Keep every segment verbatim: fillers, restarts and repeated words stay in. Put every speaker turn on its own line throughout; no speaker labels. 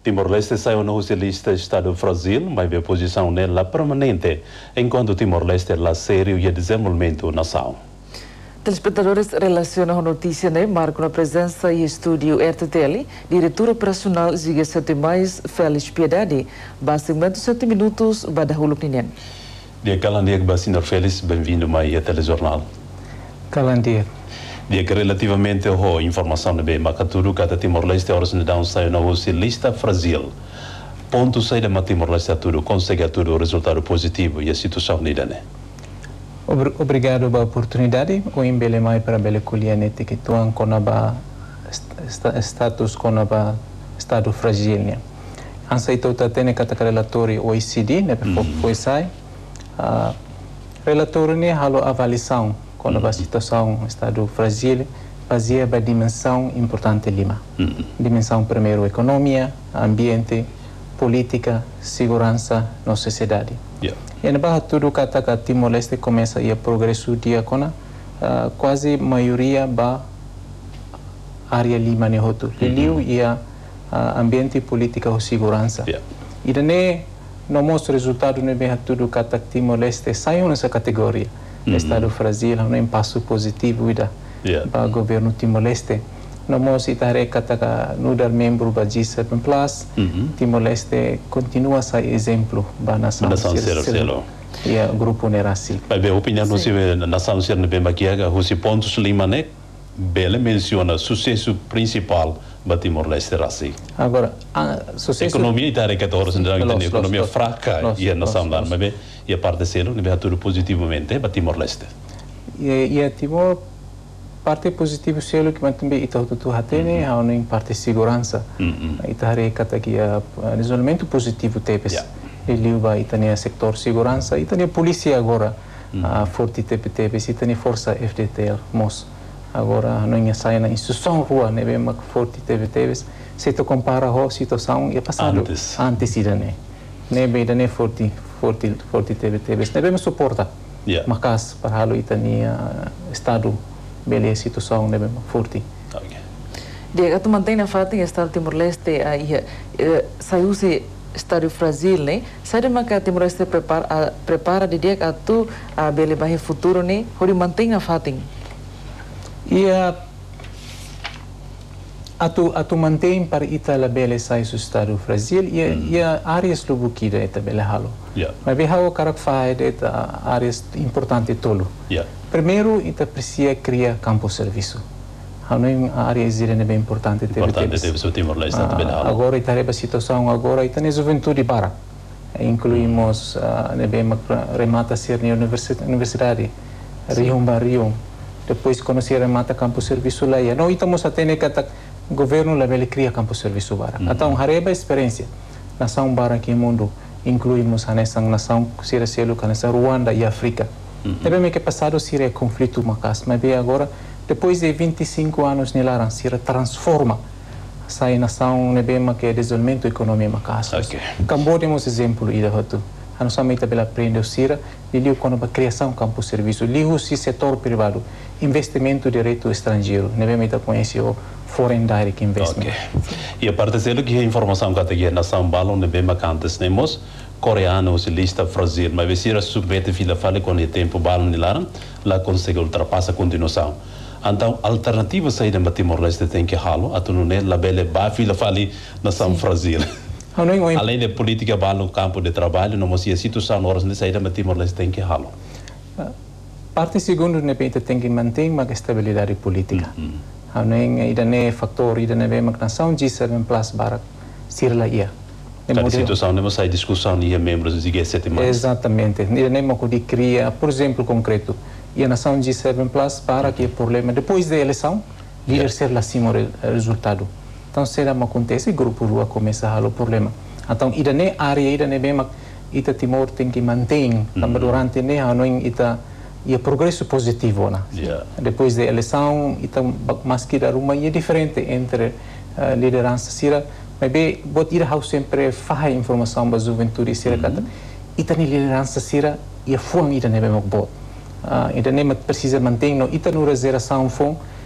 Timor-Leste saiu na lista Estado do Brasil, mas a posição nela permanente, enquanto Timor-Leste é sério e desenvolvimento na nação.
Telespectadores relacionam a notícia, né? Marco na presença e estúdio R T T L, diretor operacional Ziga Sete Mais, Félix Piedade. Basicamente sete minutos, badahulu Ninen.
Dia Calandia, Basinor Félix, bem-vindo mais ao telejornal.
Calandia.
Dia que relativamente a informação de bem, Macaturu, cada Timor-Leste, horas de dar saiu na lista Brasil. Ponto saída de Timor-Leste a tudo, consegue a tudo o resultado positivo e a situação unida, né?
Obrigado pela oportunidade. O embele mais para bele colhente que tuan com a status com a estado fragil, né? Ansa ito tatene kata relatório O E C D, né? Foi sai. Relatório né halo avaliação com a situação estado fragil, baseada na dimensão importante lima. Dimensão primeiro economia, ambiente, política, segurança na sociedade.
Yeah.
E na barra tudo kata que Timor-Leste começa a progresso dia kona uh, quase maioria ba área lima ne hotu liliu e a uh, ambiente política e segurança.
Yeah.
E dane no mostro resultado ne barra tudo kata Timor-Leste saiu nessa categoria. Mm -hmm. Estado do Brasil é um passo positivo ida
yeah.
para o governo Timor-Leste. No mostro itare kata que no dar membro ba G sete plus mm -hmm. Timor-Leste continua a ser exemplo ba nação
zero
e o grupo nerasi.
Mas a opinião não se vê na nação ser bem maquiaga, os pontos lima né, bele menciona sucesso principal ba Timor-Leste rasi.
Agora, a sucesso
economia itare que todos não entendem economia fraca e a nação lá, mas bem e a parte selo ne vê tudo positivamente ba Timor-Leste.
E e Timor parte positiva selo que também ita tu hatene há uma parte segurança ita hari kata que a desenvolvimento positivo tepes ele vai itania sector segurança itania polícia agora a forte tepe tepes itania força F D T L mos agora não é sai na instituição rua ne bem forte tepe tepes se tu compara a situação e passado
antes
antes idane ne bem idane forte forte forte tepe tepes ne bem suporta mas para halo itania estado bela situação né bem forte.
Okay.
Dia que tu mantém na fata em estado Timor-Leste aí saiu se estado Brasil né sai de maca Timor-Leste prepara prepara de dia que tu a bela bahia futuro né hori mantém na fata.
E a atu atu mantém para ita la bela sai do estado Brasil e e a áreas lubukida eta bela halo. Mas bem hao karak faide eta áreas importante tolo.
Yeah.
Primeiro, ita precisa criar campo de serviço. A área é bem importante.
Importante teve o Timor-Leste também.
Agora, ita a situação agora, ita na juventude para. Incluímos, ne bem remata ser na universidade, Rio Barrio. Depois conhecer remata campo de serviço lá. Não, estamos a ter que o governo lá ele cria campo de serviço para. Então, hareba experiência. Nação para aqui no mundo, incluímos a nessa nação, Sierra Selo, nessa Ruanda e África. Também que passado Síria conflito macas, mas bem agora depois de vinte e cinco anos nela Síria transforma sai nação ne bem que desenvolvimento econômico macas.
Okay.
Camboja temos exemplo ida hotu. A nossa meta pela aprender Síria liu com a criação campo serviço liu se setor privado investimento direto estrangeiro ne bem meta conhece o foreign direct investment.
Okay. E a parte dele que a informação que a nação balão ne bem macantes nemos coreano se lista Brasil, mas se a submete fila fale com o tempo balo nilaram, lá consegue ultrapassar a continuação. Então, a alternativa saída para Timor-Leste tem que halo, a tu não é la bele ba fila fale nação Brasil. Além da política balo no campo de trabalho, não se a situação horas de saída para Timor-Leste tem que halo.
Parte segundo ne peita tem que manter uma estabilidade política. Não é ida ne fator ida ne bem nação G sete plus barak sirla ia.
Cada situação não sai discussão e membros do G sete mais.
Exatamente. Não é que cria, por exemplo, concreto, e a nação G sete plus para que o problema depois da eleição vir ser lá cima o resultado. Então será que acontece o grupo rua começa a o problema. Então ida ne área ida ne bem ita Timor tem que manter também durante ne a não ita e o progresso positivo na. Depois da eleição ita mas que dar uma é diferente entre a liderança Síria. Mas bem, bot ir ao sempre faz informação para a juventude Síria kata. Ita ni liderança Síria e a fuang ita nebe mok bot. Ita nem precisa manter no ita no reservação fong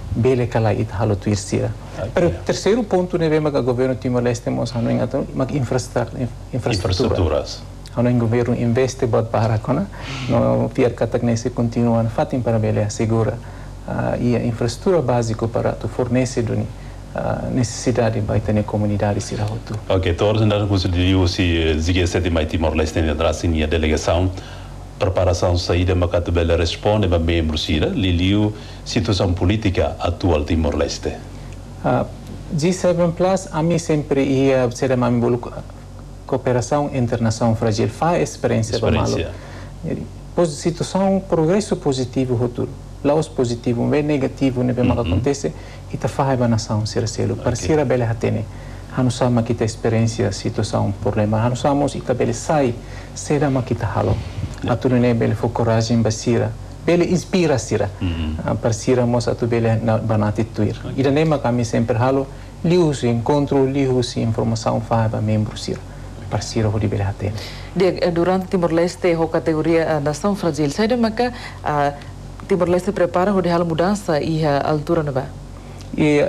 bele kala ita halo tuir sira. Pero terceiro ponto neve mag governo Timor-Leste mos hanu ingato mag infraestrutura
infraestruturas.
Hanu in governo investe bot para kona no pier katak nesse continuan fatin para bele assegura uh, ia infraestrutura básico para tu fornece doni uh, necessidade vai ter comunidade sira hotu.
Ok, todos nós conseguimos se zigue sete mai Timor-Leste na dracinha delegação preparação saída macato bela responde para membro sira liliu situação política atual Timor-Leste.
Uh, G sete Plus a mim sempre ia ser uma cooperação internacional fragil faz experiência para malo. Situação progresso positivo futuro. Laos positivo, bem negativo, ne bem acontece e ta faz a nação ser selo. Parceira bela hatene. Hanu sama kita experiência situação problema. Hanu samos ita bela sai será ma kita halo. Atu ne bela fo coragem basira. Bela inspira sira. Parceira mos atu bela na banati tuir. Ida nema kami sempre halo. Liu se encontro, liu se informação faz a membro sira. Parceira ho di bela hatene.
Dia durante Timor-Leste ho categoria nação fragil. Sai maka Timor-Leste prepara ho de hal mudança e a altura nova.
E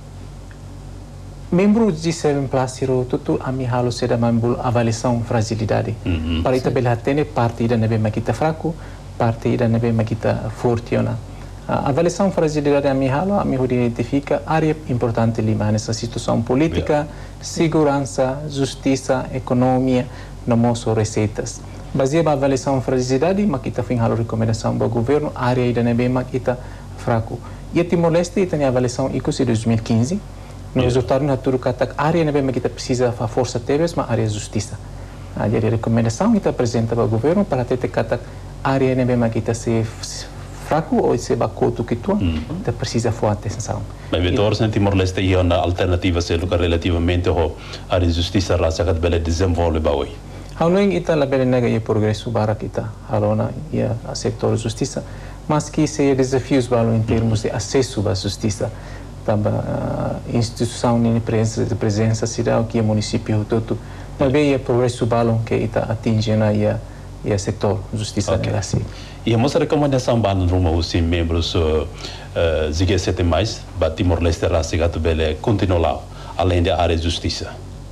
membro G sete Plus tutu ami halo seda mambul avaliação fragilidade.
Mm-hmm.
Para ita bela hatene parte ida nebe makita fraco, parte ida nebe makita forte ona. A avaliação fragilidade ami halo ami ho identifica área importante lima nessa situação política, yeah. Segurança, justiça, economia, no moço receitas. Baseado na avaliação fragilidade, makita fim halo recomendação do governo, área ida nebe makita fraco. E a Timor-Leste ita ni avaliação ikusi dois mil e quinze. No yeah. Resultado naturo katak área nebe makita precisa fa força teves ma área justiça. A jadi recomendação ita apresenta para o governo para ter katak área nebe makita se fraco ou se bacoto que tu ita precisa for atenção.
Mas vetores em Timor-Leste ia na alternativa se lugar relativamente ho área justiça lá sacat bela desenvolve baoi.
Haunoing ita la bela nega ia progresso bara kita halona ia a setor justiça, mas que se desafios balo em termos de acesso à justiça. Tamba uh, instituição de presença de presença cidade que é município todo também é progresso balão que está atingindo aí a e setor justiça okay. Assim
e a nossa recomendação balão rumo os membros uh, uh, G sete mais ba Timor-Leste rasigato bele continua lá além da área de justiça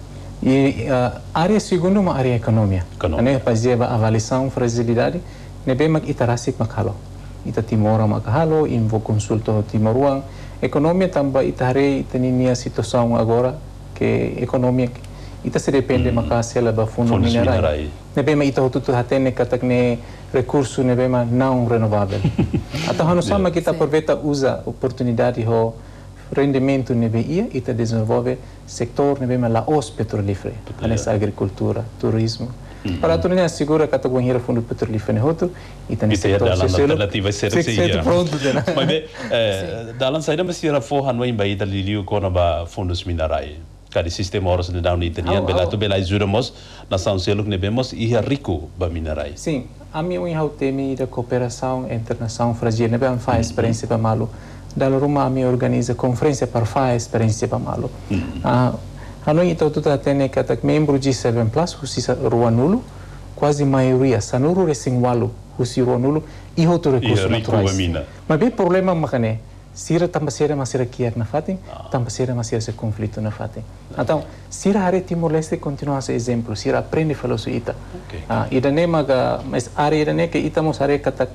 e uh, área segunda uma área economia né fazia a avaliação fragilidade ne bem mak itarasik makalo ita Timor makalo invo consulto Timoruang economia também itare itaninia situação agora que economia ita se depende mm. maka sela ba fundo minerai nebe ma ita tutu hatene katak ne recurso nebe ma não renovável ata hanu sama kita aproveita usa oportunidade ho rendimento nebe ia ita desenvolve setor nebe ma la os petrolífero nessa agricultura turismo Mm-hmm. Para tu não assegura que a tua guerra fundo petrolífero é outro e tem setor
alternativa ser
assim pronto de nada.
Mas bem, dalam saída mas tira forra no embaí da liliu com a fundos minerais. Cada sistema horas de down italiano bela tu bela ajudamos na São Selo que nebemos e é rico ba minerais.
Sim, a mim o inhau temi da cooperação internacional fragil nebe am faz experiência para malo. Dal Roma a mim organiza conferência para faz experiência para malo. Ah Hanoi ito tuta tene katak membro G sete Plus husi rua nulo quase maioria sanuru resing walu husi rua nulo e outro recurso naturais. Mas bem problema makane sira tamba sira masira kier na fatin tamba sira masira se conflito na fatin. Então sira are Timor-Leste continua esse exemplo sira aprende falo su ita. Ah ida nema ga mas are ida ne que ita mos are katak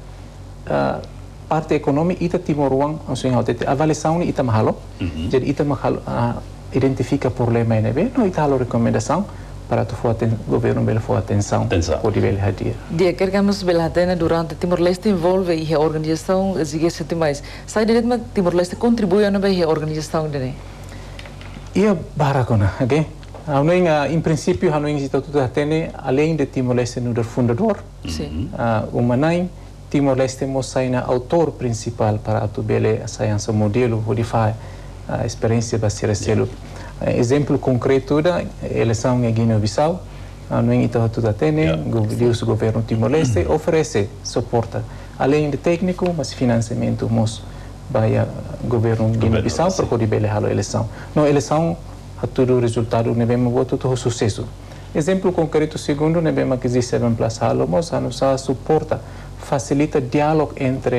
parte econômica ita Timoruang anso inhau tete avaliação ita mahalo. Jadi ita mahalo identifica problema N B, não está a recomendação para tu for o governo bela for atenção por nível hadia.
Dia quer que nós bela atena durante Timor-Leste envolve e a organização G sete mais. Sai de dentro Timor-Leste contribui a nova organização dele.
Ia barakona, ok? Hanoing em princípio hanoing está tudo atene além de Timor-Leste no fundador.
Sim.
O manai Timor-Leste mosai na autor principal para tu bela science modelo o difai a experiência vai ser selo. Exemplo concreto da eleição em Guiné-Bissau, no entanto tudo atene, o governo Timor-Leste oferece suporte, além de técnico, mas financiamento mos vai governo Guiné-Bissau para poder belejar a eleição. No eleição a todo resultado nevemos voto todo sucesso. Exemplo concreto segundo nevemos que G sete Plus halo mos a nos suporta, facilita diálogo entre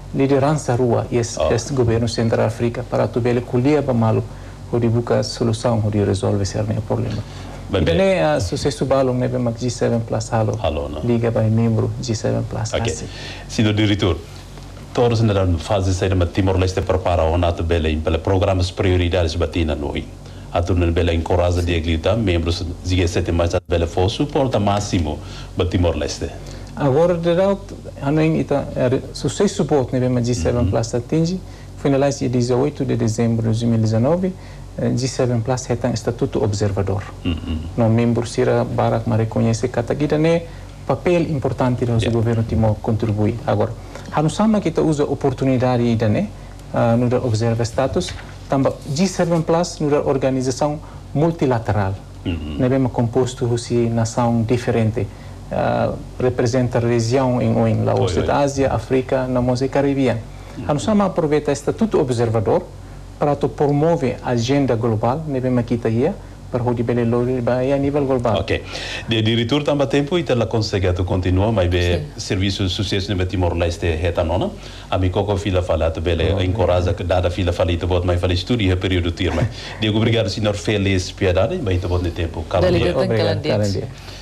liderança rua e esse oh. governo central África para tu bele kuliah bamalu onde busca solução onde resolve esse problema. Então é a sucesso balong nebe mak G sete plus halo. Liga by membro G sete plus.
Ok. Senhor diretor, todos na fase sair de Timor-Leste prepara o nato bele pela programas prioridades batina noi. Atu na bele encoraja de eglita membros G sete mais bele for suporta máximo ba Timor-Leste.
Agora de realidade anoin ita sucesso support nebe mak G sete plus atinge finalize dia dezoito de dezembro de dois mil e dezenove. G sete plus hetang estatuto observador. Mm-hmm. No membro sira barak ma reconhece kata kita ne papel importante do yeah. governo Timor contribui. Agora, hanu sama kita usa oportunidade ida ne uh, no observa status tamba G sete plus no organização multilateral. Mm-hmm. Nebe ma composto husi nação diferente. Uh, representa região em oin la Oeste da Ásia, África, na Mose Caribian. Mm-hmm. Hanu sama aproveita estatuto observador para to promove a agenda global nebe makita ia para o dibele lori ba a nível global.
Ok. De diretor tamba tempo e tela consegue tu continua mas be serviço de sucesso nebe Timor-Leste hetanona. Ami koko fila fala to bele encoraja que dada fila fala ito bot mai fala estudo e período tirma. Digo obrigado senhor Feliz Piedade, mas ito bot ne tempo.
Obrigado.